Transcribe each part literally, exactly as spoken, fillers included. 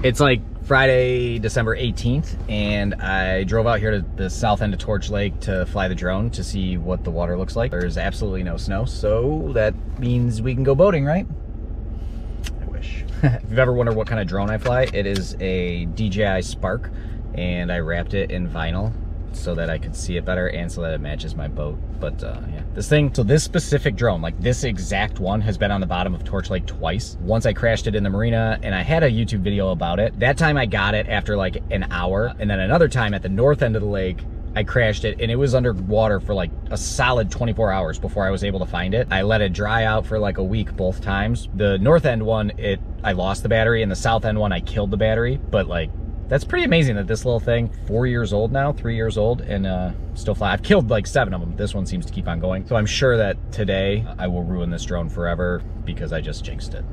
It's like Friday, December eighteenth, and I drove out here to the south end of Torch Lake to fly the drone to see what the water looks like. There's absolutely no snow, so that means we can go boating, right? I wish. If you've ever wondered what kind of drone I fly, it is a D J I Spark, and I wrapped it in vinyl so that I could see it better and so that it matches my boat. But uh, yeah, this thing, so this specific drone, like this exact one, has been on the bottom of Torch Lake twice. Once I crashed it in the marina, and I had a YouTube video about it. That time I got it after like an hour, and then another time at the north end of the lake, I crashed it and it was underwater for like a solid twenty-four hours before I was able to find it. I let it dry out for like a week both times. The north end one, it I lost the battery, and the south end one, I killed the battery. But like, that's pretty amazing that this little thing, four years old now, three years old, and uh, still fly. I've killed like seven of them. This one seems to keep on going. So I'm sure that today I will ruin this drone forever because I just jinxed it.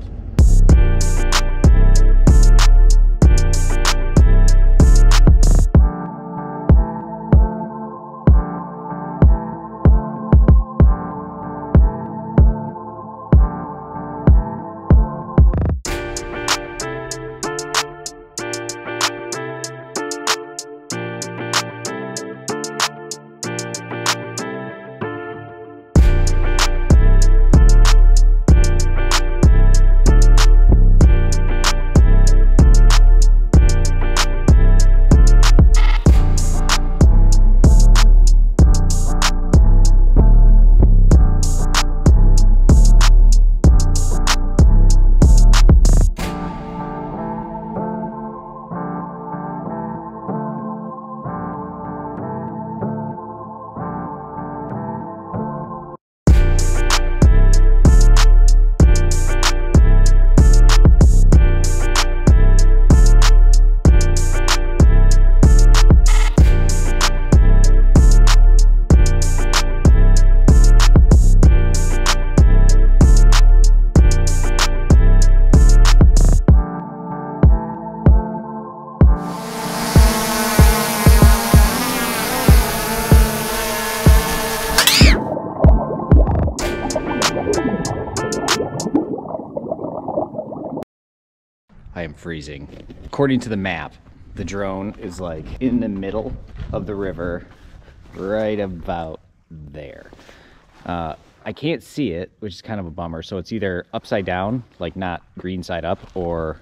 I am freezing. According to the map, the drone is like in the middle of the river, right about there. Uh, I can't see it, which is kind of a bummer. So it's either upside down, like not green side up, or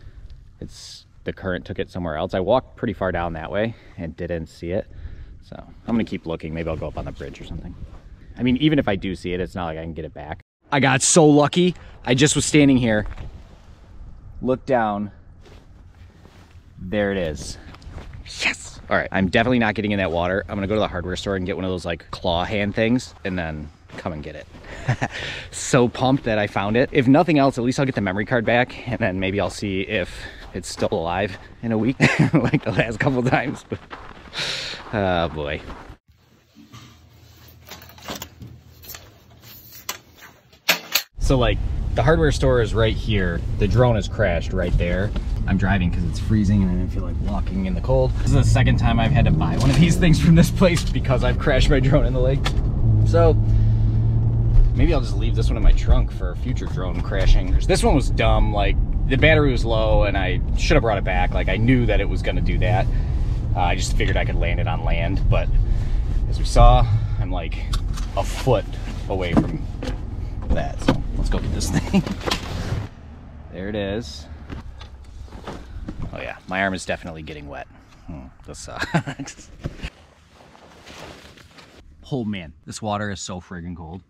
it's the current took it somewhere else. I walked pretty far down that way and didn't see it. So I'm gonna keep looking. Maybe I'll go up on the bridge or something. I mean, even if I do see it, it's not like I can get it back. I got so lucky. I just was standing here, look down, there it is. Yes! All right, I'm definitely not getting in that water. I'm gonna go to the hardware store and get one of those like claw hand things and then come and get it. So pumped that I found it. If nothing else, at least I'll get the memory card back, and then maybe I'll see if it's still alive in a week, like the last couple times. Oh boy. So like, the hardware store is right here. The drone is crashed right there. I'm driving because it's freezing and I didn't feel like walking in the cold. This is the second time I've had to buy one of these things from this place because I've crashed my drone in the lake. So maybe I'll just leave this one in my trunk for future drone crashing. This one was dumb. Like, the battery was low and I should have brought it back. Like, I knew that it was gonna do that. Uh, I just figured I could land it on land, but as we saw, I'm like a foot away from that. So let's go get this thing. There it is. Oh yeah, my arm is definitely getting wet. Hmm, this sucks. Oh man, this water is so friggin' cold.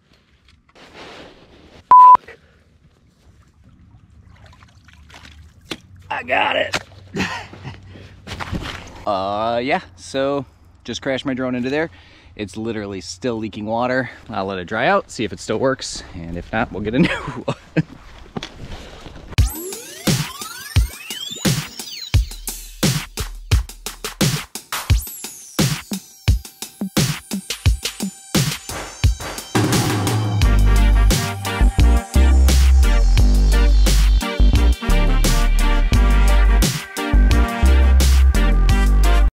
Fuck. I got it. uh, yeah, so just crashed my drone into there. It's literally still leaking water. I'll let it dry out, see if it still works, and if not, we'll get a new one.